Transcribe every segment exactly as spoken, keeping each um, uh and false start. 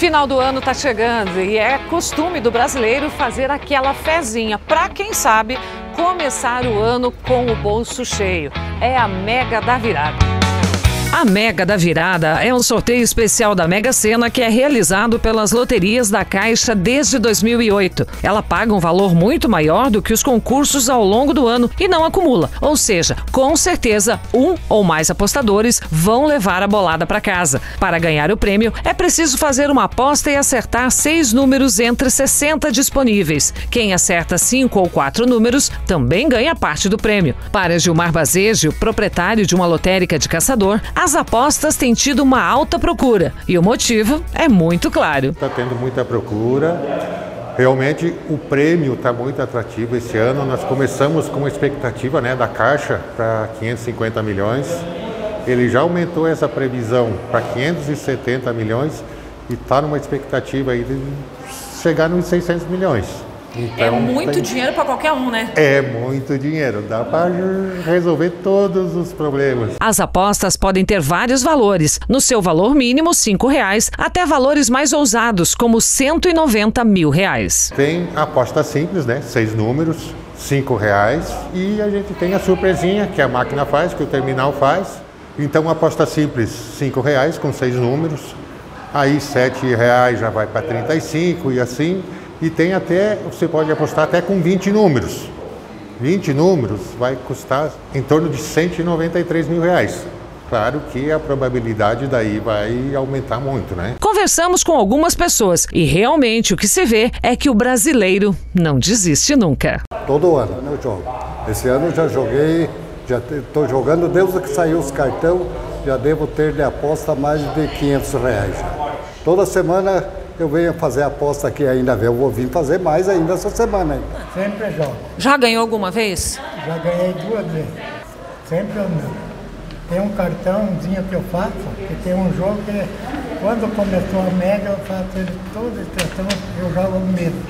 Final do ano tá chegando e é costume do brasileiro fazer aquela fezinha para, quem sabe, começar o ano com o bolso cheio. É a Mega da Virada. A Mega da Virada é um sorteio especial da Mega Sena que é realizado pelas loterias da Caixa desde dois mil e oito. Ela paga um valor muito maior do que os concursos ao longo do ano e não acumula. Ou seja, com certeza, um ou mais apostadores vão levar a bolada para casa. Para ganhar o prêmio, é preciso fazer uma aposta e acertar seis números entre sessenta disponíveis. Quem acerta cinco ou quatro números também ganha parte do prêmio. Para Gilmar Bazejo, proprietário de uma lotérica de Caçador, as apostas têm tido uma alta procura e o motivo é muito claro. Está tendo muita procura, realmente o prêmio está muito atrativo esse ano. Nós começamos com uma expectativa, né, da Caixa para quinhentos e cinquenta milhões, ele já aumentou essa previsão para quinhentos e setenta milhões e está numa expectativa aí de chegar nos seiscentos milhões. Então, é muito tem... dinheiro para qualquer um, né? É muito dinheiro, dá para resolver todos os problemas. As apostas podem ter vários valores, no seu valor mínimo cinco reais, até valores mais ousados, como cento e noventa mil reais. Tem aposta simples, né? Seis números, cinco reais, e a gente tem a surpresinha que a máquina faz, que o terminal faz. Então aposta simples, cinco reais com seis números, aí sete reais já vai para trinta e cinco e assim. E tem até, você pode apostar até com vinte números. vinte números vai custar em torno de cento e noventa e três mil reais. Claro que a probabilidade daí vai aumentar muito, né? Conversamos com algumas pessoas e realmente o que se vê é que o brasileiro não desiste nunca. Todo ano eu jogo. Esse ano eu já joguei, já estou jogando desde que saiu os cartão, já devo ter de aposta mais de quinhentos reais. Já. Toda semana eu venho fazer aposta aqui ainda, eu vou vir fazer mais ainda essa semana. Ainda. Sempre jogo. Já ganhou alguma vez? Já ganhei duas vezes. Sempre eu não. Tem um cartãozinho que eu faço, que tem um jogo que quando começou a Mega eu faço ele todo esse cartão, eu jogo mesmo.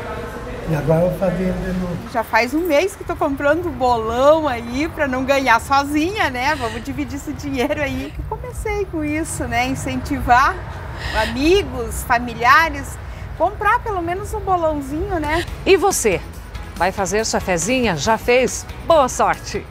E agora eu vou fazer ele de novo. Já faz um mês que estou comprando bolão aí para não ganhar sozinha, né? Vamos dividir esse dinheiro aí. Eu comecei com isso, né? Incentivar amigos, familiares, comprar pelo menos um bolãozinho, né? E você? Vai fazer sua fezinha? Já fez? Boa sorte!